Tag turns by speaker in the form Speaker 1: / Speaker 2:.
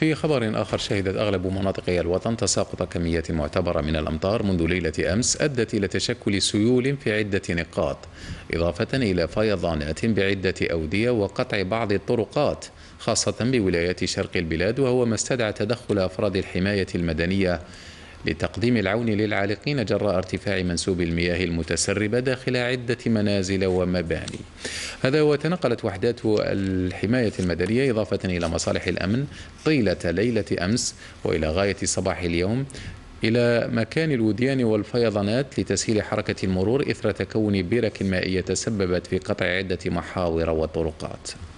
Speaker 1: في خبر آخر، شهدت أغلب مناطق الوطن تساقط كميات معتبرة من الأمطار منذ ليلة أمس أدت إلى تشكل سيول في عدة نقاط، إضافة إلى فيضانات بعدة أودية وقطع بعض الطرقات خاصة بولايات شرق البلاد، وهو ما استدعى تدخل أفراد الحماية المدنية لتقديم العون للعالقين جراء ارتفاع منسوب المياه المتسربة داخل عدة منازل ومباني. هذا وتنقلت وحدات الحماية المدنية إضافة إلى مصالح الأمن طيلة ليلة أمس وإلى غاية صباح اليوم إلى مكان الوديان والفيضانات لتسهيل حركة المرور إثر تكون برك مائية تسببت في قطع عدة محاور وطرقات.